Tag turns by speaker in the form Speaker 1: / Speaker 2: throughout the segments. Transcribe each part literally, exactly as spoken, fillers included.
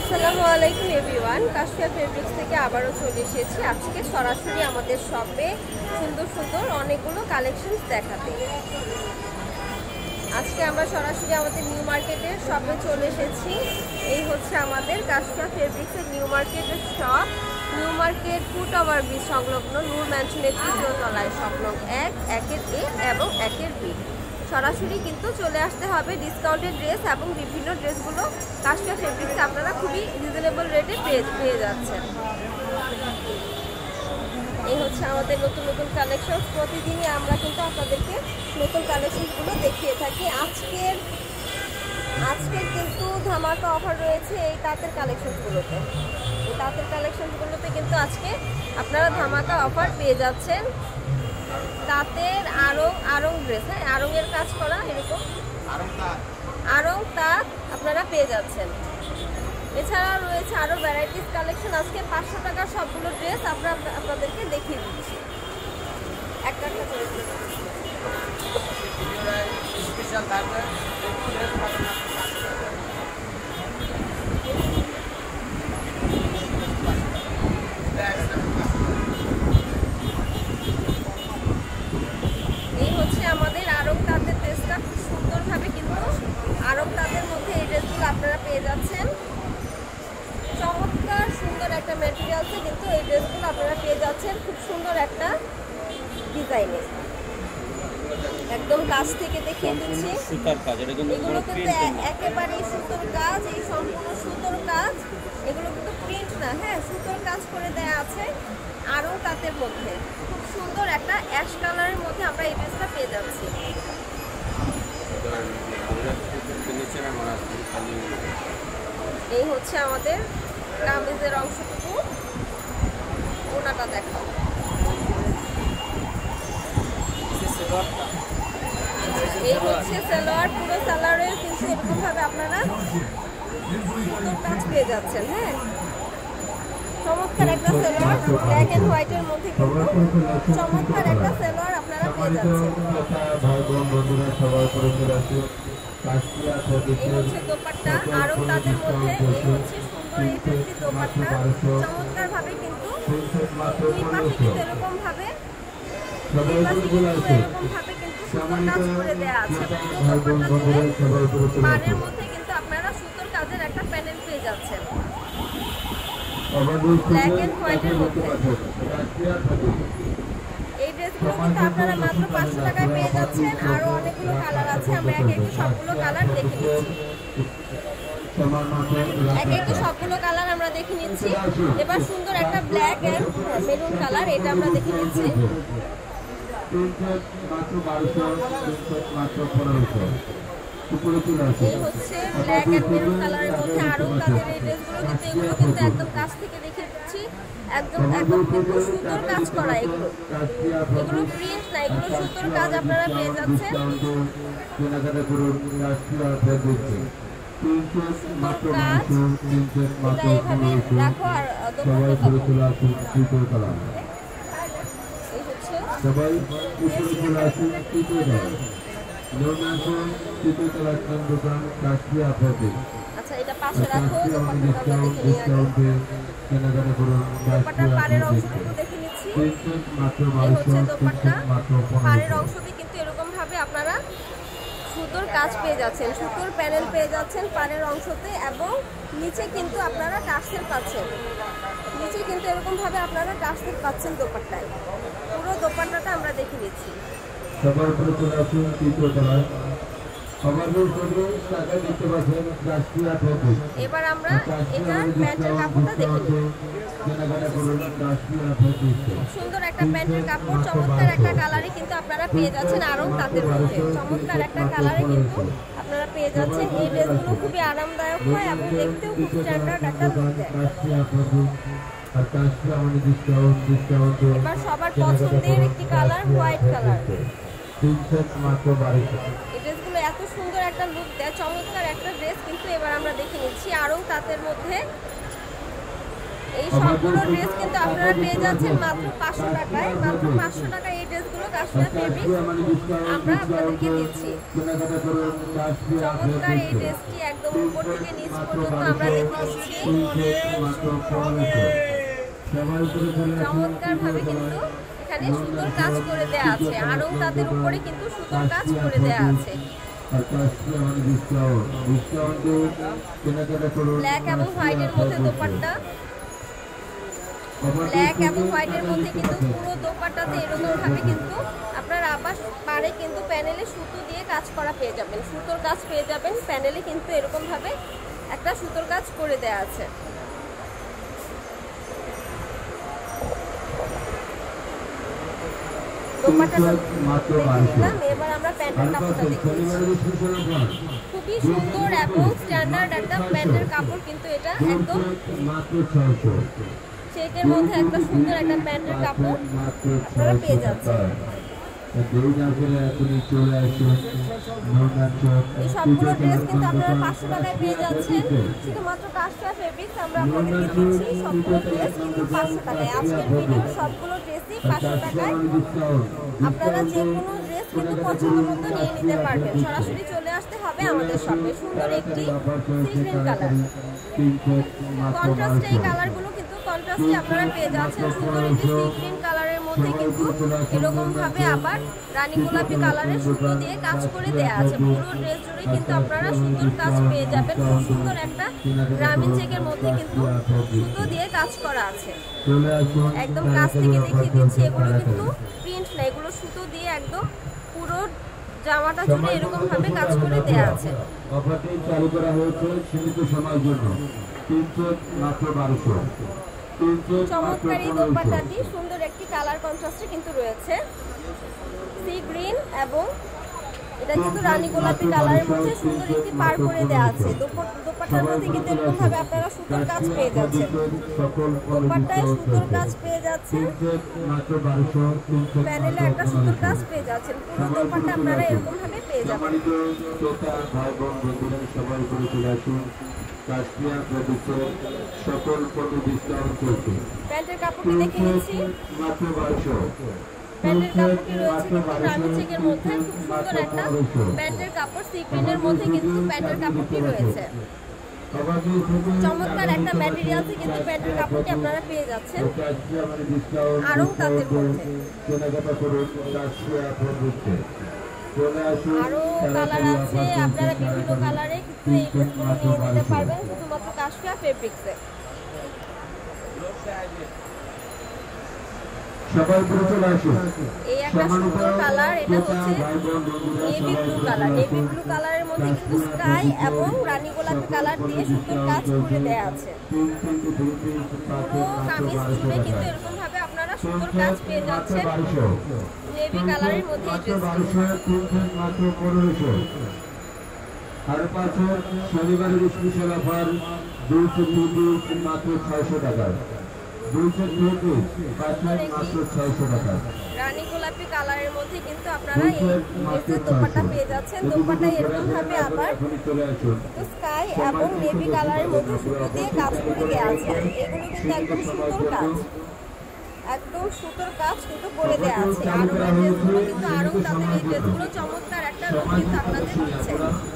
Speaker 1: আসসালামু আলাইকুম everyone, Kashfia fabrics থেকে আবারও চলে এসেছি আজকে সরাসরি আমাদের শপে সুন্দর সুন্দর অনেকগুলো কালেকশনস দেখাতে। আজকে আমরা সরাসরি আমাদের নিউ মার্কেটের শপে চলে এসেছি। এই হচ্ছে আমাদের কাশফিয়া ফেব্রিক্সের নিউ মার্কেটের shop. New Market foot over bridge সংলগ্ন নূর ম্যানশনের তৃতীয় তলায় শপ নং এক, একের এ এবং একের বি। সরাসরি কিন্তু চলে আসতে হবে। ডিসকাউন্টেড ড্রেস এবং বিভিন্ন ড্রেসগুলো কাশফিয়া ফেব্রিক্সে আপনারা খুবই রিজনেবল রেটে পেয়ে পেয়ে যাচ্ছেন। এই হচ্ছে আমাদের নতুন নতুন কালেকশন। প্রতিদিনই আমরা কিন্তু আপনাদেরকে নতুন কালেকশনগুলো দেখিয়ে থাকি। আজকের আজকের কিন্তু ধামাকা অফার রয়েছে এই তাঁতের কালেকশনগুলোতে। এই তাঁতের কালেকশনগুলোতে কিন্তু আজকে আপনারা ধামাকা অফার পেয়ে যাচ্ছেন। তাঁতের আরং আরং ড্রেস, হ্যাঁ আরঙের কাজ করা এরকম আরং তাঁত আপনারা পেয়ে যাচ্ছেন। এছাড়া রয়েছে আরও ভ্যারাইটিস কালেকশন। আজকে পাঁচশো টাকার সবগুলো ড্রেস আমরা আপনাদেরকে দেখিয়ে দিচ্ছি একটা একটা করে। এই হচ্ছে আমাদের আরং তাঁতের ড্রেসটা, খুব সুন্দরভাবে কিন্তু আরং তাঁতের মধ্যে এই ড্রেসগুলো আপনারা পেয়ে যাচ্ছেন। চমৎকার সুন্দর একটা ম্যাটেরিয়ালসে কিন্তু এই ড্রেসগুলো আপনারা পেয়ে যাচ্ছেন, খুব সুন্দর একটা ডিজাইনে। একদম কাছ থেকে দেখিয়ে দিচ্ছি। এগুলো কিন্তু একেবারেই সুতোর কাজ, এই সম্পূর্ণ সুতোর কাজ। এগুলো কিন্তু প্রিন্ট না, হ্যাঁ সুতোর কাজ করে দেয়া আছে আরং তাঁতের মধ্যে। খুব সুন্দর একটা অ্যাশ কালারের মধ্যে আমরা এই ড্রেসটা পেয়ে যাচ্ছি। এই হচ্ছে আমাদের কামিজের অংশটুকু। ওনাটা দেখাও। এই হচ্ছে সালোয়ার, পুরো সালোয়ারের কিন্তু এরকম ভাবে আপনারা সুন্দর কাজ পেয়ে যাচ্ছেন। হ্যাঁ চমৎকার একটা সালোয়ার, ব্ল্যাক এন্ড হোয়াইটের মধ্যে কিন্তু চমৎকার একটা সালোয়ার আপনারা পেয়ে যাচ্ছেন। এই হচ্ছে দোপাট্টা আরং তাঁতের মধ্যে। এই হচ্ছে সুন্দর এই ফেন্সি দোপাট্টা। চমৎকার ভাবে কিন্তু দুই পাশে কিন্তু এরকম ভাবে দুই পাশে কিন্তু এরকম ভাবে কিন্তু সুন্দর কাজ করে দেওয়া আছে। পাড়ের মধ্যে কিন্তু আপনারা সুন্দর কাজের একটা প্যানেল পেয়ে যাচ্ছেন ব্ল্যাক এন্ড হোয়াইটের মধ্যে। এই ড্রেসগুলো কিন্তু আপনারা মাত্র পাঁচশো টাকায় পেয়ে যাচ্ছেন। আরো অনেকগুলো কালার আছে, আমরা একে একে সবগুলো কালার দেখে নিচ্ছি। একে একে সবগুলো কালার আমরা দেখে নিচ্ছি। এবার সুন্দর একটা ব্ল্যাক এন্ড মেরুন কালার, এটা আমরা দেখে নিচ্ছি। এই হচ্ছে ব্ল্যাক এন্ড মেরুন কালারের মধ্যে আরং তাঁতের এই ড্রেসগুলো কিন্তু এগুলো কিন্তু একদম কাছ থেকে দেখে দিচ্ছি। একদম একদম কিন্তু সুন্দর কাজ করা। এগুলো এগুলো প্রিন্ট না, এগুলো সুন্দর কাজ আপনারা পেয়ে যাচ্ছেন। সুন্দর কাজ, এটা এইভাবে রাখো। আর এই হচ্ছে আচ্ছা, এটা পাশে রাখো। দোপাট্টাটা দেখে নিই আগে। দোপাট্টার পাড়ের অংশটুকু দেখে নিচ্ছি। এই হচ্ছে দোপাট্টা, পাড়ের অংশতে কিন্তু এরকম ভাবে আপনারা সুতোর কাজ পেয়ে যাচ্ছেন, সুতোর প্যানেল পেয়ে যাচ্ছেন পাড়ের অংশতে। এবং নিচে কিন্তু আপনারা টার্সেল পাচ্ছেন, নিচে কিন্তু এরকম ভাবে আপনারা টার্সেল পাচ্ছেন দোপাট্টায়। পুরো দোপাট্টাটা আমরা দেখে নিচ্ছি। এবার আমরা এটার প্যান্টের কাপড়টা দেখে নিই। সুন্দর একটা প্যান্টের কাপড়, চমৎকার একটা কালারে কিন্তু আপনারা পেয়ে যাচ্ছেন আরং তাঁতের মধ্যে। চমৎকার একটা কালারে কিন্তু আপনারা পেয়ে যাচ্ছেন। এই ড্রেসগুলো খুবই আরামদায়ক হয় এবং দেখতেও খুব স্ট্যান্ডার্ড একটা লুক দেয়। এবার সবার পছন্দের একটি কালার হোয়াইট কালার। এই ড্রেসগুলো এত সুন্দর একটা লুক দেয়, চমৎকার একটা ড্রেস কিন্তু এবার আমরা দেখে নিচ্ছি আরং তাঁতের মধ্যে। এই সবগুলো ড্রেস কিন্তু আপনারা পেয়ে যাচ্ছেন মাত্র পাঁচশো টাকায়। মাত্র পাঁচশো টাকায় এই ড্রেসগুলো কাশ্মীর ফেব্রিক আমরা আপনাদেরকে দিচ্ছি। চমৎকার এই ড্রেসটি একদম উপর থেকে নিচ পর্যন্ত আমরা দেখিয়েছি। চমৎকার ভাবে কিন্তু এখানে সুন্দর কাজ করে দেয়া আছে, আরও তাদের উপরে কিন্তু সুন্দর কাজ করে দেয়া আছে। ব্ল্যাক এবং হোয়াইটের মধ্যে দোপাট্টা, ব্ল্যাক এবং হোয়াইটের মধ্যে কিন্তু পুরো দোপাট্টাতে এরকম ভাবে কিন্তু আপনার আবার পারে কিন্তু প্যানেলে সুতো দিয়ে কাজ করা পেয়ে যাবেন, সুতোর কাজ পেয়ে যাবেন। প্যানেলে কিন্তু এরকম ভাবে একটা সুতোর কাজ করে দেয়া আছে। দোপাট্টাটা দেখলাম, এবার আমরা প্যান্টের কাপড়টা দেখি। খুবই সুন্দর এবং স্ট্যান্ডার্ড একটা প্যান্টের কাপড় কিন্তু এটা একদম চেকের মধ্যে একটা সুন্দর একটা প্যান্টের কাপড় আপনারা পেয়ে যাচ্ছেন। এই সবগুলো ড্রেস কিন্তু আপনারা পাঁচশো টাকায় পেয়ে যাচ্ছেন। শুধুমাত্র কাশ্মীর ফেব্রিক্স আমরা আপনাদেরকে দিচ্ছি সবগুলো ড্রেস কিন্তু পাঁচশো টাকায়। আজকের ভিডিও সবগুলো ড্রেসই পাঁচশো টাকায়। আপনারা যে কোনো ড্রেস কিন্তু পছন্দ মতো নিয়ে নিতে পারবেন। সরাসরি চলে আসতে হবে আমাদের শপে। সুন্দর একটি সি গ্রিন কালার, কন্ট্রাস্ট এই কালারগুলো কিন্তু কন্ট্রাস্টে আপনারা পেয়ে যাচ্ছেন। সুন্দর একটি সি গ্রিন কালারের মধ্যে কিন্তু এরকম ভাবে আবার রানী গোলাপি কালারের সুতো দিয়ে কাজ করে দেয়া আছে। পুরো ড্রেস জুড়ে কিন্তু আপনারা সুন্দর কাজ পেয়ে যাবেন। খুব সুন্দর একটা গ্রামীণ চেকের মধ্যে কিন্তু সুতো দিয়ে কাজ করা আছে। একদম কাছ থেকে দেখিয়ে দিচ্ছি, এগুলো কিন্তু প্রিন্ট না, এগুলো সুতো দিয়ে একদম পুরো জামাটা জুড়ে এরকম ভাবে কাজ করে দেয়া আছে।
Speaker 2: অফারটি চালু করা হয়েছে সীমিত সময়ের জন্য, তিনশো মাত্র বারোশো।
Speaker 1: চমৎকার এই দোপাট্টাটি সুন্দর একটি কালার কন্ট্রাস্টে কিন্তু রয়েছে, সি গ্রিন এবং এটা কিন্তু রানী গোলাপি কালারের মধ্যে সুন্দর একটি পার করে দেওয়া আছে। দোপাট্টার মধ্যে কিন্তু এরকম ভাবে আপনারা সুতোর কাজ পেয়ে যাচ্ছেন, দোপাট্টায় সুতোর কাজ পেয়ে যাচ্ছেন, প্যানেলে একটা সুতোর কাজ পেয়ে যাচ্ছেন। পুরো দোপাট্টা আপনারা এরকম ভাবে পেয়ে যাবেন। প্যান্টের কাপড়টি দেখে নিচ্ছি। প্যান্টের কাপড়টি রয়েছে কিন্তু গ্রামীণ চেকের মধ্যে খুব সুন্দর একটা প্যান্টের কাপড়, সি গ্রিনের মধ্যে কিন্তু প্যান্টের কাপড়টি রয়েছে। চমৎকার একটা ম্যাটেরিয়ালসে কিন্তু প্যান্টের কাপড়টি আপনারা পেয়ে যাচ্ছেন আরও তাদের মধ্যে। আরও কালার আছে, আপনারা বিভিন্ন কালারে কিন্তু এই ড্রেসগুলো নিয়ে নিতে পারবেন শুধুমাত্র কাশফিয়া ফেব্রিক্সে। এই একটা সুন্দর কালার, এটা হচ্ছে navy blue colour. Navy blue কালারের মধ্যে কিন্তু স্কাই এবং রানী গোলাপি কালার দিয়ে সুন্দর কাজ করে দেয়া আছে। পুরো কামিজ জুড়ে কিন্তু এরকম ভাবে আপনারা সুন্দর কাজ পেয়ে যাচ্ছেন নেভি কালারের মধ্যে এই ড্রেসগুলো।
Speaker 2: আর পাঁচশো শনিবারের স্পেশাল অফার দুইশো তিরিশ মাত্র ছয়শো টাকা, দুইশো তিরিশ মাত্র ছয়শো টাকা।
Speaker 1: রানী গোলাপি কালারের মধ্যে কিন্তু আপনারা এই ড্রেসের দোপাট্টা পেয়ে যাচ্ছেন। দোপাট্টায় এরকম ভাবে আবার স্কাই এবং নেভি কালারের মধ্যে সুতো দিয়ে কাজ করে দেওয়া আছে। এগুলো কিন্তু একদম সুন্দর কাজ, একদম সুতোর কাজ কিন্তু করে দেওয়া আছে। আরও এই ড্রেসগুলো কিন্তু আরও তাদের এই ড্রেসগুলো চমৎকার একটা লুক কিন্তু আপনাদের দিচ্ছে।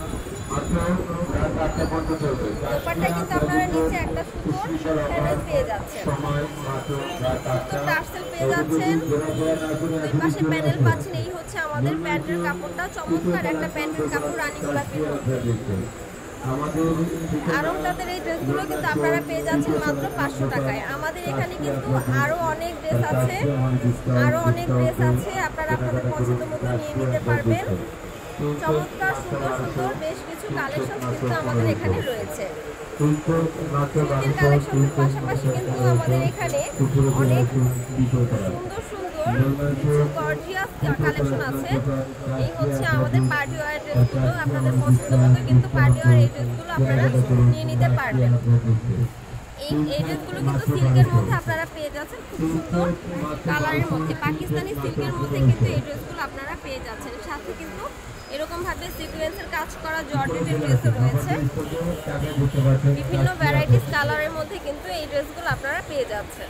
Speaker 1: দোপাট্টায় কিন্তু আপনারা নিচে একটা সুতোর প্যানেল পেয়ে যাচ্ছেন, সুতোর টার্সেল পেয়ে যাচ্ছেন, দুই পাশে প্যানেল পাচ্ছেন। এই হচ্ছে আমাদের প্যান্টের কাপড়টা, চমৎকার একটা প্যান্টের কাপড় রানী গোলাপির মধ্যে। আরও তাদের এই ড্রেসগুলো কিন্তু আপনারা পেয়ে যাচ্ছেন মাত্র পাঁচশো টাকায়। আমাদের এখানে কিন্তু আরও অনেক ড্রেস আছে, আরও অনেক ড্রেস আছে, আপনারা আপনাদের পছন্দ মতো নিয়ে নিতে পারবেন। চমৎকার সুন্দর সুন্দর বেশ কিছু কালেকশন কিন্তু আমাদের এখানে রয়েছে। সুতির কালেকশনের পাশাপাশি কিন্তু আমাদের এখানে অনেক সুন্দর সুন্দর কিছু গর্জিয়াস কালেকশন আছে। এই হচ্ছে আমাদের পার্টি ওয়্যার ড্রেসগুলো, আপনাদের পছন্দ মতো কিন্তু পার্টি ওয়্যার এই ড্রেসগুলো আপনারা নিয়ে নিতে পারবেন। এই এই ড্রেসগুলো কিন্তু সিল্কের মধ্যে আপনারা পেয়ে যাচ্ছেন, খুব সুন্দর কালারের মধ্যে, পাকিস্তানি সিল্কের মধ্যে কিন্তু এই ড্রেসগুলো আপনারা পেয়ে যাচ্ছেন। সাথে কিন্তু এরকম ভাবে সিকোয়েন্সের কাজ করা জর্জেটের ড্রেসও রয়েছে, বিভিন্ন ভ্যারাইটিস কালারের মধ্যে কিন্তু এই ড্রেসগুলো আপনারা পেয়ে যাচ্ছেন।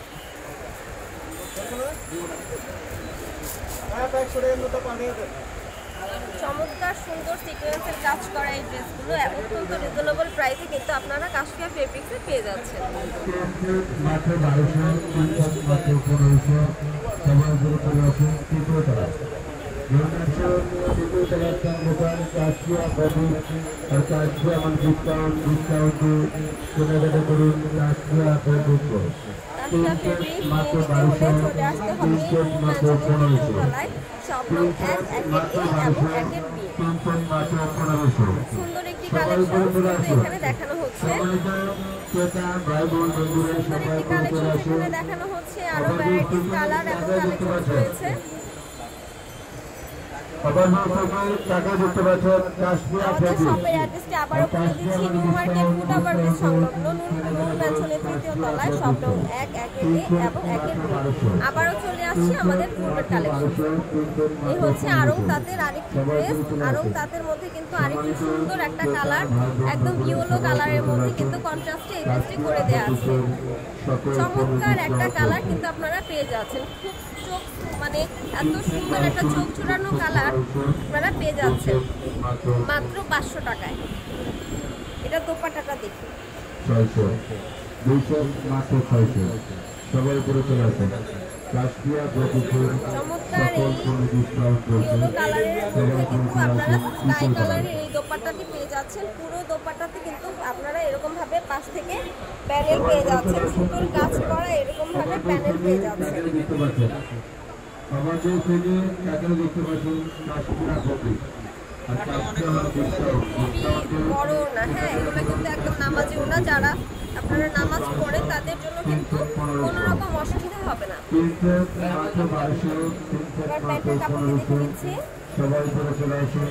Speaker 1: চমৎকার সুন্দর সিকোয়েন্সের কাজ করা এই ড্রেসগুলো অত্যন্ত রিজনেবল প্রাইসে কিন্তু আপনারা কাশফিয়া ফেব্রিক্সে পেয়ে যাচ্ছেন। সুন্দর একটি কালেকশন এখানে দেখানো হচ্ছে, সুন্দর একটি কালেকশন এখানে দেখানো হচ্ছে, আরো ভ্যারাইটিস কালার এবং কালেকশন রয়েছে। আমাদের শপের অ্যাড্রেসটি আবারও বলে দিচ্ছি, নিউ মার্কেট ফুড ওভারব্রিজ সংলগ্ন নূর ম্যানশনের তৃতীয় তলায়, শপ নং এক, একের এ এবং একের বি। আবারও চলে আসছি আমাদের পূর্বের কালেকশন। এই হচ্ছে আরং তাঁতের আরেকটি ড্রেস, আরং তাঁতের মধ্যে কিন্তু আরেকটি সুন্দর একটা কালার, একদম ইয়েলো কালারের মধ্যে কিন্তু কন্ট্রাস্টে এই ড্রেসটি করে দেওয়া আছে। চমৎকার একটা কালার কিন্তু আপনারা পেয়ে যাচ্ছেন, খুব চোখ মানে এত সুন্দর একটা চোখ জোড়ানো কালার আপনারা পেয়ে যাচ্ছেন মাত্র পাঁচশো টাকায়। এটা দোপাট্টাটা দেখি, চমৎকার এই ইয়েলো কালারের মধ্যে কিন্তু আপনারা স্কাই কালারের এই দোপাট্টাটি পেয়ে যাচ্ছেন। পুরো দোপাট্টাতে কিন্তু আপনারা এরকম ভাবে পাশ থেকে প্যানেল পেয়ে যাচ্ছেন, সুন্দর কাজ করা এরকম ভাবে প্যানেল পেয়ে যাচ্ছেন।
Speaker 2: আমাদের থেকে এখানে দেখতে পাচ্ছেন কাশফিয়া ফেব্রিক, আর কাশফিয়া
Speaker 1: বড় না, হ্যাঁ এগুলো কিন্তু একদম নামাজি ওনা, যারা আপনারা নামাজ পড়ে তাদের জন্য কিন্তু কোনো রকম অসুবিধা হবে না। এবার প্যান্টের কাপড় দেখে নিচ্ছি,
Speaker 2: সবাই করে চলে আসুন।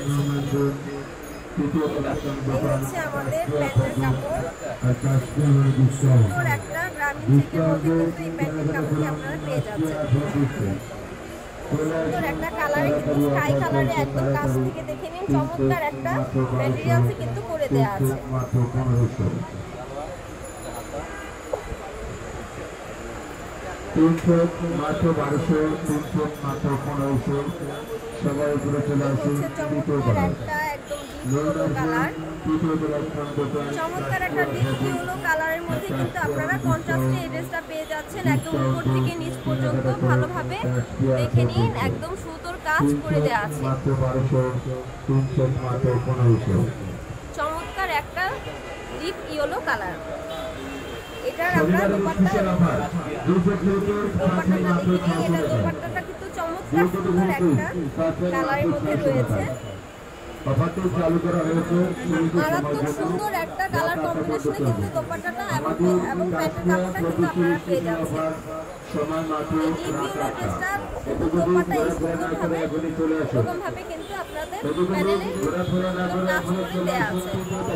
Speaker 1: এই হচ্ছে আমাদের প্যান্টের কাপড়, সুন্দর একটা গ্রামীণ সিল্কের মধ্যে কিন্তু এই প্যান্টের কাপড়টি আপনারা পেয়ে যাচ্ছেন। সুন্দর একটা কালারে কিন্তু স্কাই কালারে একদম কাছ থেকে দেখে নিন, চমৎকার একটা ম্যাটেরিয়ালসে কিন্তু করে দেওয়া আছে।
Speaker 2: তিনশো মাত্র বারোশো, তিনশো মাত্র পনেরোশো, সবাই উপরে চলে আসুন।
Speaker 1: চমৎকার একটা ডিপ ইয়েলো কালারের মধ্যে কিন্তু আপনারা কন্ট্রাস্টে এই ড্রেসটা পেয়ে যাচ্ছেন, একদম উপর থেকে নিচ পর্যন্ত ভালোভাবে দেখে নিন, একদম সুন্দর কাজ করে দেওয়া আছে। চমৎকার একটা ডিপ ইয়েলো কালার, এটার আমরা দোপাট্টা দোপাট্টাটা দেখে নিই। এটা দোপাট্টাটা কিন্তু চমৎকার সুন্দর একটা কালারের মধ্যে রয়েছে, মারাত্মক সুন্দর একটা কালার কম্বিনেশনে কিন্তু দোপাট্টাটা এবং এবং প্যান্টের কাপড়টা কিন্তু আপনারা পেয়ে যাচ্ছেন। এই ইয়েলো ড্রেসটা কিন্তু দোপাট্টা এই সুন্দরভাবে এরকমভাবে কিন্তু আপনাদের প্যানেলে কাজ করে দেওয়া আছে।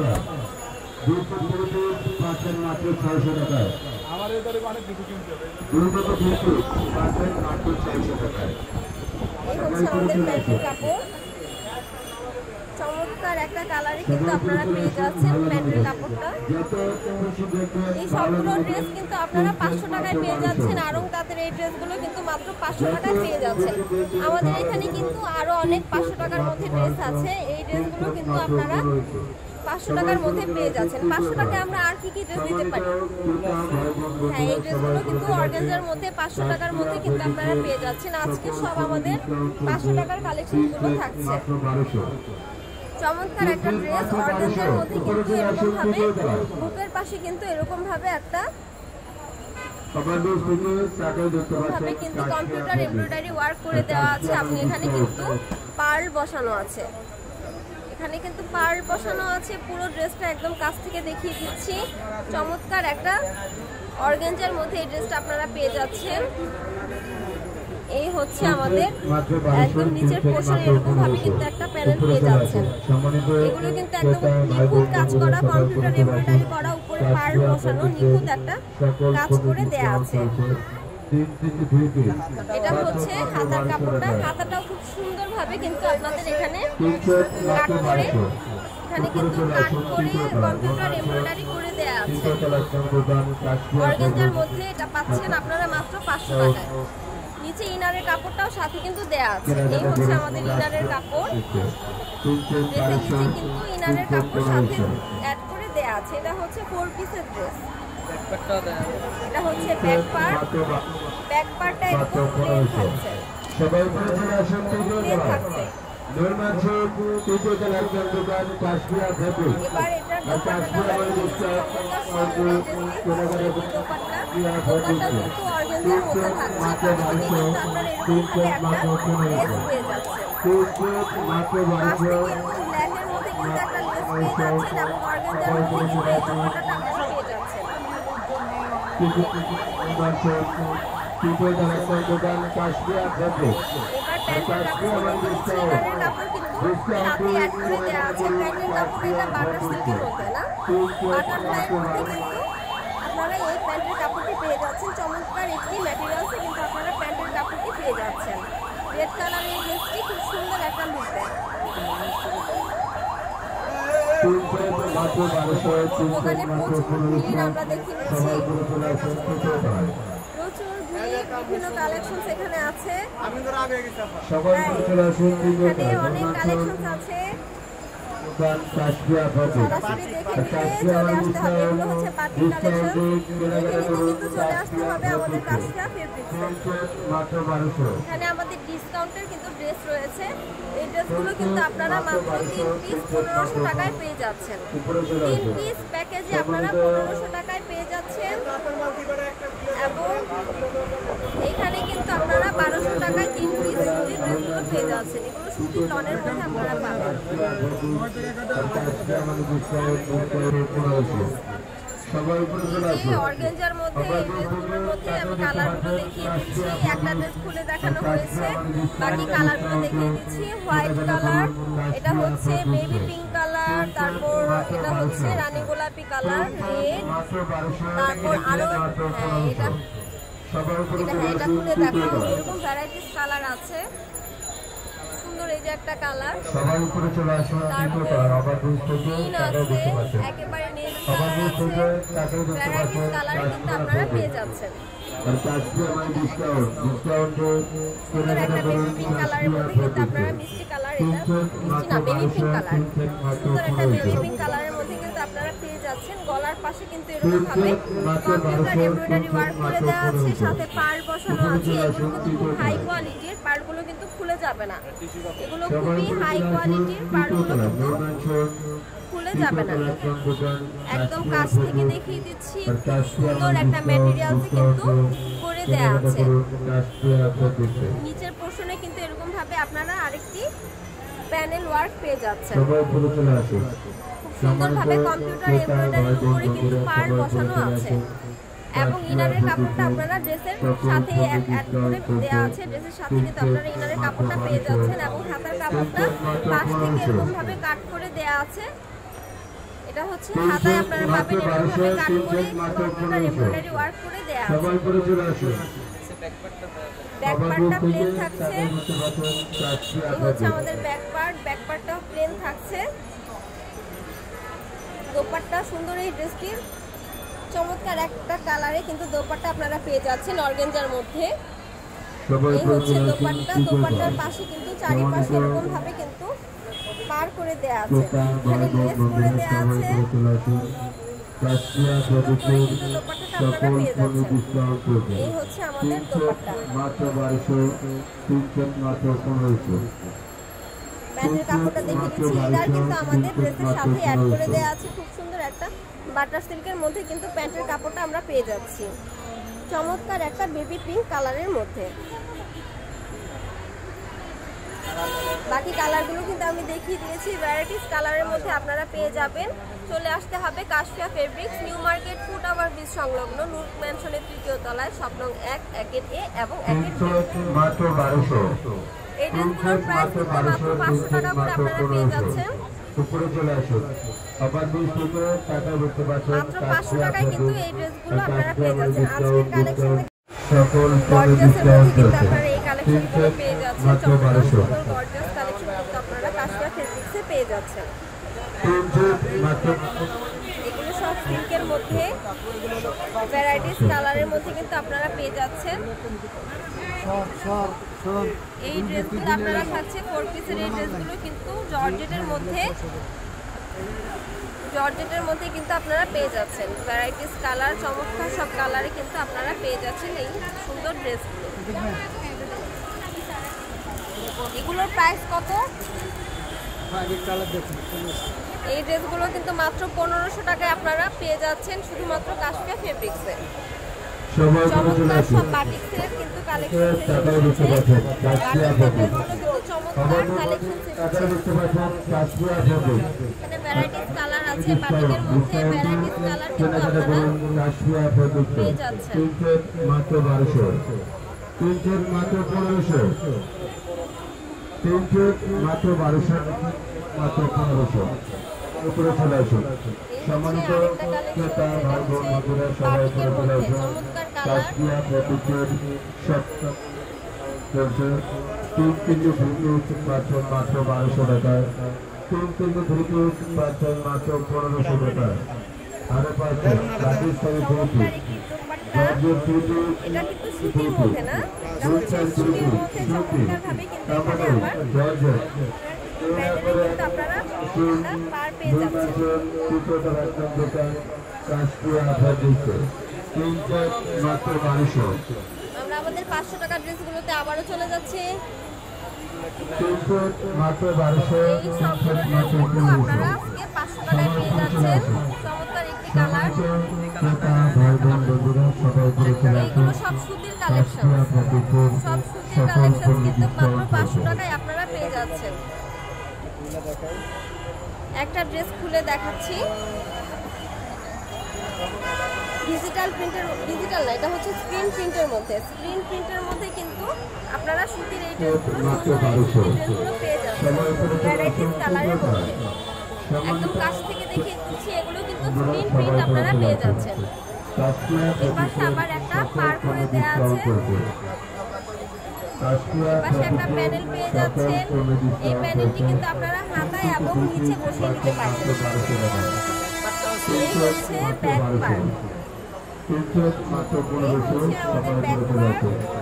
Speaker 1: এই হচ্ছে আমাদের প্যান্টের কাপড়, চমৎকার একটা কালারে কিন্তু আপনারা পেয়ে যাচ্ছেন প্যান্টের কাপড়টা। এই সবগুলো ড্রেস কিন্তু আপনারা পাঁচশো টাকায় পেয়ে যাচ্ছেন, আরং তাঁতের এই ড্রেসগুলো কিন্তু মাত্র পাঁচশো টাকায় পেয়ে যাচ্ছেন। আমাদের এখানে কিন্তু আরো অনেক পাঁচশো টাকার মধ্যে ড্রেস আছে, এই ড্রেসগুলো কিন্তু আপনারা পাঁচশো টাকার মধ্যে পেয়ে যাচ্ছেন। পাঁচশো টাকায় আমরা আর কি কি ড্রেস দিতে পারি? হ্যাঁ, এই ড্রেসগুলো কিন্তু অর্গানজার মধ্যে পাঁচশো টাকার মধ্যে কিন্তু আপনারা পেয়ে যাচ্ছেন। আজকে সব আমাদের পাঁচশো টাকার কালেকশনগুলো থাকছে। চমৎকার একটা ড্রেস অর্গানজার মধ্যে কিন্তু এরকম ভাবে বুকের পাশে কিন্তু এরকম ভাবে একটা ভাবে কিন্তু কম্পিউটার এমব্রয়ডারি ওয়ার্ক করে দেওয়া আছে। আপনি এখানে কিন্তু পার্ল বসানো আছে, এখানে কিন্তু পার্ল বসানো আছে। পুরো ড্রেসটা একদম কাছ থেকে দেখিয়ে দিচ্ছি। চমৎকার একটা অর্গানজার মধ্যে এই ড্রেসটা আপনারা পেয়ে যাচ্ছেন। এই হচ্ছে আমাদের একদম নিচের পোর্শনে এরকম ভাবে কিন্তু একটা প্যানেল পেয়ে যাচ্ছেন। এগুলো কিন্তু একদম নিখুঁত কাজ করা, কম্পিউটার এমব্রয়ডারি করা, উপর করে পার বসানো নিখুঁত একটা কাজ করে দেয়া আছে। এটা হচ্ছে হাতার কাপড়টা, হাতাটাও খুব সুন্দরভাবে কিন্তু আপনাদের এখানে কাট করে এখানে কিন্তু কাট করে কম্পিউটার এমব্রয়ডারি করে দেয়া আছে। অর্গানজার মধ্যে এটা পাচ্ছেন আপনারা মাত্র পাঁচশো টাকায়। নিচে ইনারের কাপড়টাও সাথে কিন্তু দেয়া আছে। এই হচ্ছে আমাদের ইনারের কাপড়, ড্রেসের নিচে কিন্তু ইনারের কাপড় সাথে অ্যাড করে দেয়া আছে। এটা হচ্ছে ফোর পিসের ড্রেস। এটা হচ্ছে ব্যাক পার্ট, ব্যাক পার্টটা এরকম প্লেন থাকছে, প্লেন থাকছে। এবার এটার দোপাট্টাটা আমরা দেখে নিচ্ছি। দোপাট্টা দোপাট্টা কিন্তু অর্গানজার মধ্যে থাকছে, পাশ থেকে কিন্তু আপনারা এরকমভাবে একটা লেস পেয়ে যাচ্ছেন। পাশ থেকে এরকম ব্ল্যাকের মধ্যে কিন্তু একটা লেস পেয়ে যাচ্ছেন এবং অর্গানজার মধ্যে কিন্তু এই দোপাট্টাটা আপনারা পেয়ে যাচ্ছেন। এবার প্যান্টের কাপড় দেখে নিচ্ছি। ইনারের কাপড় কিন্তু সাথে অ্যাড করে দেওয়া আছে। প্যান্টের কাপড় এটা বাটার সিল্কের মধ্যে না, বাটারফ্লাইয়ের মধ্যে কিন্তু আপনারা এই প্যান্টের কাপড়টি পেয়ে যাচ্ছেন। চমৎকার একটি ম্যাটেরিয়ালসে কিন্তু আপনারা প্যান্টের কাপড়টি পেয়ে যাচ্ছেন। রেড কালারের এই ড্রেসটি খুব সুন্দর একটা লুক দেয়। দোকানে প্রচুর ভিড় আমরা দেখে নিচ্ছি, প্রচুর ভিড়, বিভিন্ন কালেকশন এখানে আছে। এখানে অনেক কালেকশন আছে, সরাসরি দেখে নিতে চলে আসতে হবে। এগুলো হচ্ছে পার্টি কালেকশন, দেখে নিতে কিন্তু চলে আসতে হবে আমাদের কাশফিয়া ফেব্রিক্সে। এখানে আমাদের ডিসকাউন্টের কিন্তু ড্রেস রয়েছে। এই ড্রেসগুলো কিন্তু আপনারা মাত্র তিন পিস পনেরোশো টাকায় পেয়ে যাচ্ছেন। তিন পিস প্যাকেজে আপনারা পনেরোশো টাকায় পেয়ে যাচ্ছেন এবং এখানে কিন্তু আপনারা বারোশো টাকায় তিন পিস সুতির ড্রেসগুলো পেয়ে যাচ্ছেন। এগুলো সুতির লনের মধ্যে আপনারা পাবেন। অর্গানজার মধ্যে এই ড্রেসগুলোর মধ্যে আমি কালারগুলো দেখিয়ে দিচ্ছি। একটা ড্রেস খুলে দেখানো হয়েছে, বাকি কালারগুলো দেখিয়ে দিচ্ছি। হোয়াইট কালার, এটা হচ্ছে বেবি পিঙ্ক কালার, তারপর এটা হচ্ছে রানী গোলাপি কালার, রেড, তারপর আরো হ্যাঁ এটা এটা হ্যাঁ এটা খুলে দেখানো। এরকম ভ্যারাইটিস কালার আছে, সুন্দর এই যে একটা কালার। তারপর গ্রিন আছে, একেবারে নেভি কালার আছে, ভ্যারাইটিস কালারে কিন্তু আপনারা পেয়ে যাচ্ছেন। সুন্দর একটা বেবি পিঙ্ক কালারের মধ্যে কিন্তু আপনারা মিষ্টি কালার, এটা মিষ্টি না বেবি পিঙ্ক কালার, সুন্দর একটা বেবি পিঙ্ক কালারের মধ্যে কিন্তু আপনারা পেয়ে যাচ্ছেন। গলার পাশে কিন্তু এরকম ভাবে কম্পিউটার এমব্রয়ডারি ওয়ার্ক করে দেওয়া আছে, সাথে পাড় বসানো আছে। এগুলো কিন্তু খুব হাই কোয়ালিটির, পাড়গুলো কিন্তু খুলে যাবে না। এগুলো খুবই হাই কোয়ালিটির, পাড়গুলো কিন্তু খুলে যাবে না। একদম কাছ থেকে দেখিয়ে দিচ্ছি, সুন্দর একটা ম্যাটেরিয়ালসে কিন্তু করে দেয়া আছে। নিচের পোর্শনে কিন্তু এরকম ভাবে আপনারা আরেকটি প্যানেল ওয়ার্ক পেয়ে যাচ্ছেন। খুব সুন্দরভাবে কম্পিউটার এমব্রয়ডারির উপরে কিন্তু পাড় বসানো আছে এবং ইনারের কাপড়টা আপনারা ড্রেসের সাথে অ্যাড করে দেওয়া আছে। ড্রেসের সাথে কিন্তু আপনারা ইনারের কাপড়টা পেয়ে যাচ্ছেন এবং হাতার কাপড়টা পাশ থেকে এরকম ভাবে কাট করে দেওয়া আছে। এটা হচ্ছে হাতায় আপনারা পাবেন এরকম ভাবে কাট করে কম্পিউটার এমব্রয়ডারি ওয়ার্ক করে দেওয়া আছে। ব্যাক পার্টটা প্লেন থাকছে, এই হচ্ছে আমাদের ব্যাক পার্ট, ব্যাক পার্টটাও প্লেন থাকছে। দোপাট্টা সুন্দর, এই ড্রেসটির চমৎকার একটা কালারে কিন্তু দোপাট্টা আপনারা পেয়ে যাচ্ছেন অর্গানজার মধ্যে। এই হচ্ছে দোপাট্টা, দোপাট্টার পাশে কিন্তু চারিপাশে এরকম ভাবে কিন্তু পার করে দেয়া আছে, এখানে লেস করে দেয়া আছে। কিন্তু দোপাট্টাটা আপনারা পেয়ে যাচ্ছেন। এই হচ্ছে আমাদের দোপাট্টা। প্যান্টের কাপড়টা দেখে নিচ্ছি, ইনার কিন্তু আমাদের ড্রেসের সাথে অ্যাড করে দেওয়া আছে। খুব সুন্দর একটা বাটার সিল্কের মধ্যে কিন্তু প্যান্টের কাপড়টা আমরা পেয়ে যাচ্ছি, চমৎকার একটা বেবি পিঙ্ক কালারের মধ্যে। বাকি কালারগুলো কিন্তু আমি দেখিয়ে দিয়েছি, ভ্যারাইটিস কালারের মধ্যে আপনারা পেয়ে যাবেন। চলে আসতে হবে Kashfia fabrics, New Market foot over bridge সংলগ্ন নূর ম্যানশনের তৃতীয় তলায়, স্বপ্নং এক, একের এ এবং একের বি। এই ড্রেসগুলোর প্রাইস কিন্তু মাত্র পাঁচশো টাকা করে আপনারা পেয়ে যাচ্ছেন।
Speaker 2: উপরে চলে আসুন। আবার নিচ থেকে টাকা দেখতে পাচ্ছেন
Speaker 1: মাত্র পাঁচশো টাকায় কিন্তু এই ড্রেসগুলো আপনারা পেয়ে যাচ্ছেন। আজকের কালেকশনে
Speaker 2: সকল
Speaker 1: গর্জিয়াসের মধ্যে কিন্তু
Speaker 2: ডিসকাউন্ট
Speaker 1: আপনারা এই কালেকশনগুলো পেয়ে যাচ্ছেন।
Speaker 2: মাত্র
Speaker 1: চমৎকার
Speaker 2: বারোশো।
Speaker 1: সুন্দর গর্জিয়াস কালেকশন কিন্তু আপনারা কাশিয়া ফেব্রিক্সে পেয়ে যাচ্ছেন।
Speaker 2: তিনশো মাত্র
Speaker 1: এগুলো সব সিল্কের মধ্যে ভ্যারাইটিস কালারের মধ্যে কিন্তু আপনারা পেয়ে যাচ্ছেন। এই ড্রেসগুলো আপনারা থাকছে ফোর পিসের। এই ড্রেসগুলো কিন্তু জর্জেটের মধ্যে জর্জেটের মধ্যে কিন্তু আপনারা পেয়ে যাচ্ছেন। ভ্যারাইটিস কালার, চমৎকার সব কালারে কিন্তু আপনারা পেয়ে যাচ্ছেন এই সুন্দর ড্রেসগুলো। এগুলোর প্রাইস কত? এই ড্রেসগুলো কিন্তু মাত্র পনেরোশো টাকায় আপনারা পেয়ে যাচ্ছেন শুধুমাত্র কাশিয়া ফেব্রিক্সে। চমৎকার সব বাটিক সেট কিন্তু কালেকশন চমৎকার কালেকশন এখানে ভ্যারাইটিস কালার আছে। বাটিকের মধ্যে ভ্যারাইটিস কালার কিন্তু আপনারা পেয়ে যাচ্ছেন।
Speaker 2: মাত্র বারোশো, তিনশো মাত্র পনেরোশো, তিনশো মাত্র বারোশো, মাত্র পনেরোশো। উপরে চলে আসুন। সম্মানিত ক্রেতা ভাই বোন বন্ধুরা সবাই উপরে চলে আসুন। কাশিয়া ফেব্রিক্সের সব চলছে। তিন তিনটে ফ্রিজ পাচ্ছেন মাত্র বারোশো টাকায়, তিন তিনটে ফ্রিজ পাচ্ছেন মাত্র পনেরোশো টাকায়। আরো পাচ্ছেন রাজস্থানী ফ্রিজ, জর্জের ফ্রিজ,
Speaker 1: এটা কিন্তু সুতির মধ্যে না, এটা হচ্ছে সুতির মধ্যে চমৎকার ভাবে কিন্তু এখানে আবার
Speaker 2: জর্জের
Speaker 1: ব্র্যান্ডের কিন্তু আপনারা এটা পার পেয়ে যাচ্ছেন।
Speaker 2: মাত্র বারোশো।
Speaker 1: আমরা আমাদের পাঁচশো টাকার ড্রেসগুলোতে আবারও চলে যাচ্ছি।
Speaker 2: তিনশো মাত্র বারোশো,
Speaker 1: এই সবগুলো ড্রেস কিন্তু আপনারা আজকে পাঁচশো টাকায় পেয়ে যাচ্ছেন। চমৎকার একটি কালার। এইগুলো সব সুতির কালেকশন, সব সুতির কালেকশন কিন্তু মাত্র পাঁচশো টাকায় আপনারা পেয়ে যাচ্ছেন। একটা ড্রেস খুলে দেখাচ্ছি। ডিজিটাল প্রিন্টের, ডিজিটাল না, এটা হচ্ছে স্ক্রিন প্রিন্টের মধ্যে। স্ক্রিন প্রিন্টের মধ্যে কিন্তু আপনারা সুতির এই ড্রেসগুলো সুন্দর এই সুতির ড্রেসগুলো পেয়ে যাচ্ছেন ভ্যারাইটিস কালারের মধ্যে। একদম কাছ থেকে দেখিয়ে দিচ্ছি, এগুলো কিন্তু স্ক্রিন প্রিন্ট আপনারা পেয়ে যাচ্ছেন। এর পাশে আবার একটা পার করে দেওয়া আছে। এর পাশে একটা প্যানেল পেয়ে যাচ্ছেন। এই প্যানেলটি কিন্তু আপনারা হাতায় এবং নিচে বসিয়ে দিতে পারবেন। এই হচ্ছে ব্যাক পার্ট, এই হচ্ছে আমাদের ব্যাক পার্ট।